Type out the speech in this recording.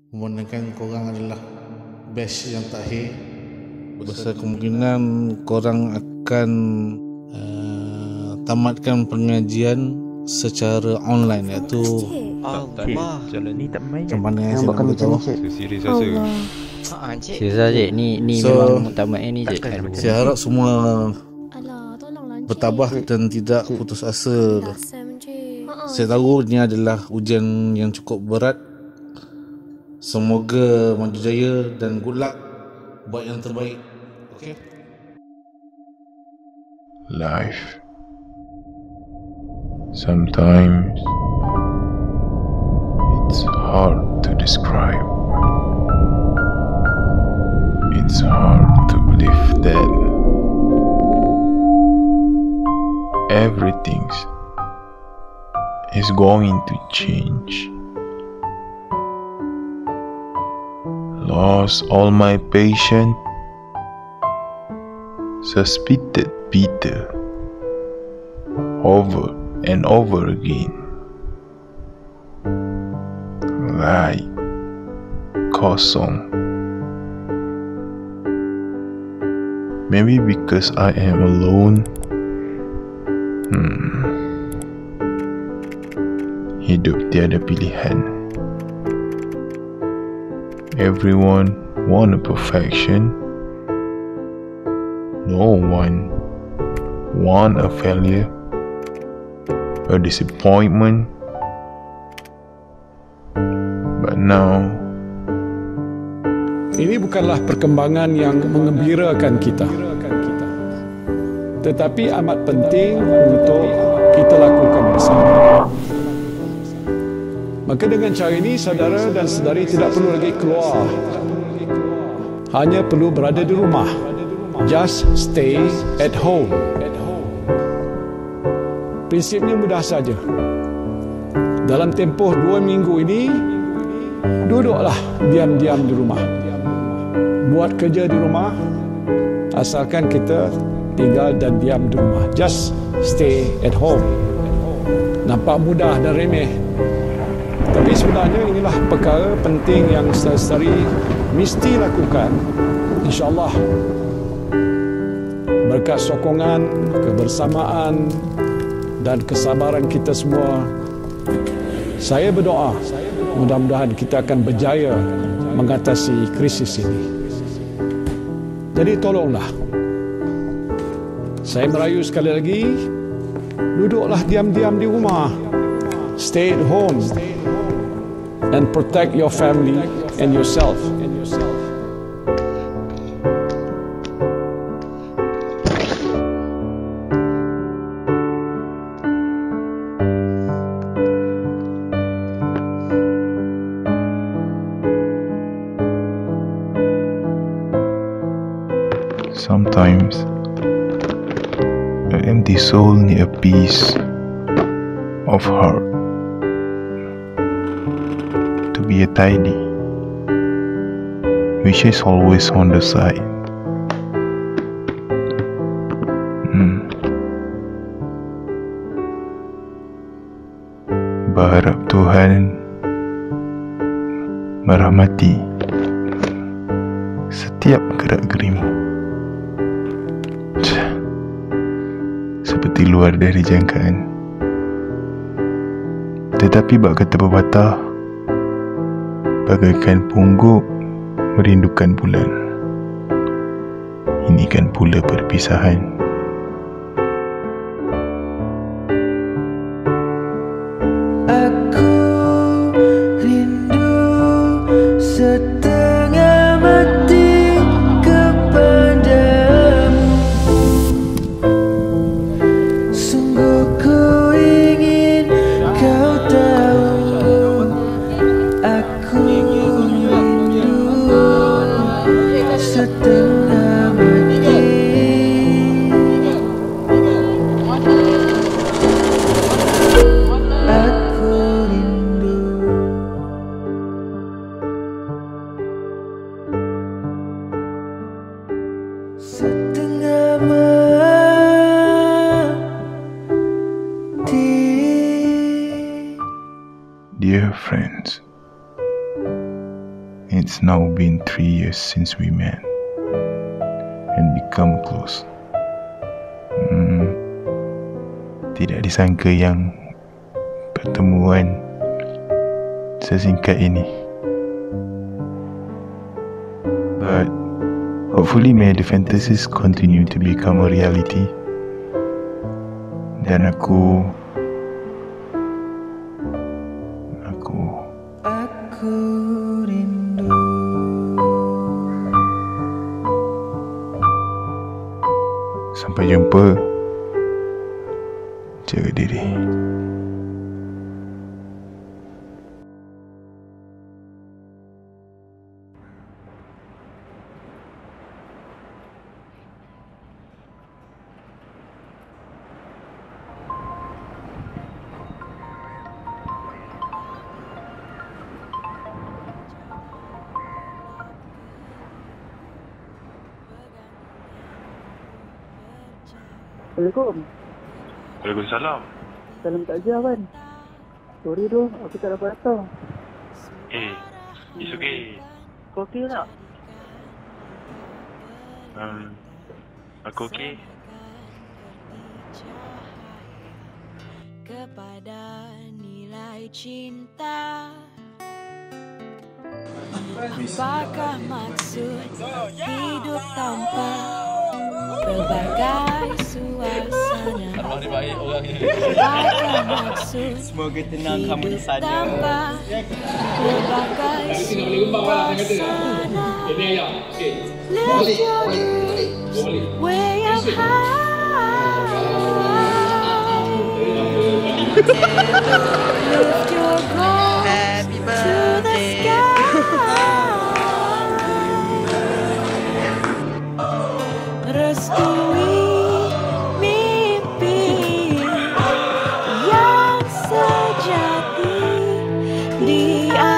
memandangkan korang adalah batch yang terakhir. Besar kemungkinan korang akan tamatkan pengajian secara online, iaitu macam mana saya nak beritahu. Serius rasa ke? Serius lah cik, ni memang tamatnya ni cik. Saya harap semua bertabah dan tidak putus asa. Saya tahu ini adalah ujian yang cukup berat. Semoga maju jaya dan good luck, buat yang terbaik. Okay? Life. Sometimes it's hard to describe. It's hard to believe that everything is going to change. Lost all my patience, suspected Peter over and over again, like kosong. Maybe because I am alone. Hidup tiada pilihan. Everyone want a perfection. No one want a failure, a disappointment. But now, ini bukanlah perkembangan yang mengembirakan kita, tetapi amat penting untuk kita lakukan bersama. Maka dengan cara ini, saudara dan saudari tidak perlu lagi keluar. Hanya perlu berada di rumah. Just stay at home. Prinsipnya mudah saja. Dalam tempoh 2 minggu ini, duduklah diam-diam di rumah. Buat kerja di rumah, asalkan kita tinggal dan diam di rumah. Just stay at home. Nampak mudah dan remeh, tapi sebenarnya inilah perkara penting yang saudari mesti lakukan. InsyaAllah berkat sokongan, kebersamaan dan kesabaran kita semua, saya berdoa mudah-mudahan kita akan berjaya mengatasi krisis ini. Jadi tolonglah, saya merayu sekali lagi, duduklah diam-diam di rumah. Stay at home and protect your family and yourself. sometimes an empty soul need a piece of heart to be a tidy, which is always on the side. Berharap Tuhan merahmati setiap gerak gerimu, seperti luar dari jangkaan. Tetapi bak kata pepatah, bagaikan pungguk merindukan bulan, ini kan pula perpisahan. Aku rindu setengah mati kepadamu. Sungguh ku ingin kau tahu, aku rindu setengah mati. Setengah mati. Dear friends, It's now been 3 years since we met and become close. Tidak disangka yang pertemuan sesingkat ini. But hopefully may the fantasies continue to become a reality. Dan aku rindu. Sampai jumpa. Jaga diri. Assalamualaikum. Waalaikumsalam. Salam takziah Wan. Sorry doh, aku tak dapat datang. It's okay. Kau okey tak? Aku okay. Kepada nilai cinta, apakah maksud hidup tanpa berbagai suasana? Apakah maksud Semoga tenang kamu di sana tanpa berbagai suasana? Lift your dreams way up high. Lift your goals to the sky. Restui mimpi yang sejati di